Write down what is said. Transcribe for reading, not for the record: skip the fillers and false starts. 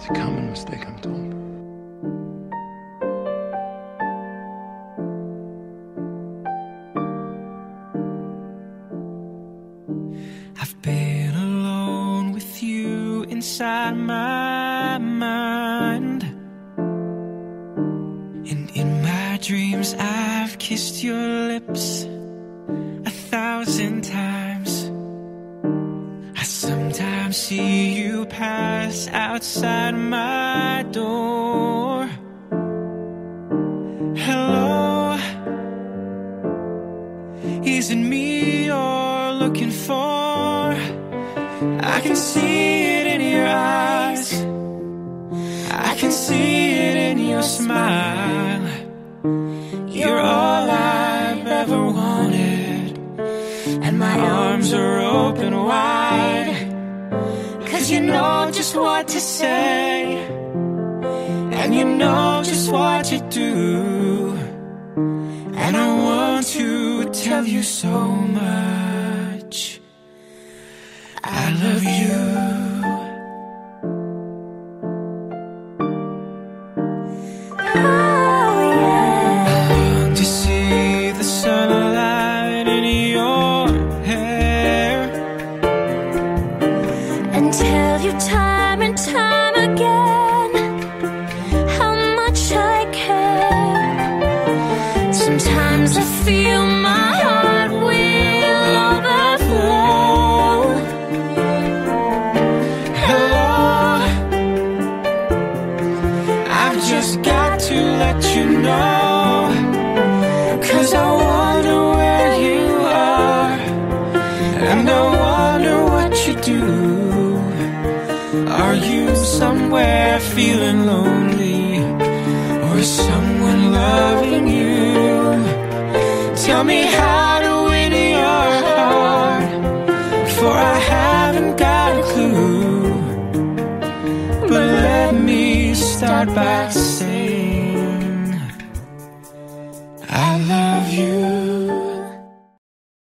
It's a common mistake, I'm told. I've been alone with you inside my mind, and in my dreams I've kissed your lips 1,000 times. I sometimes see you pass outside my door. Hello, is it me you're looking for? I can see it in your eyes, I can see it in your smile. You're all I've ever wanted, and my arms are open wide. 'Cause you know just what to say, and you know just what to do. And I want to tell you so much, I love you. Sunlight in your hair, and tell you time and time again how much I care. Sometimes I feel my heart will overflow. Hello, I've just got to let you know, 'cause I wonder where you are, and I wonder what you do. Are you somewhere feeling lonely, or is someone loving you? Tell me how to win your heart, for I haven't got a clue. But let me start by saying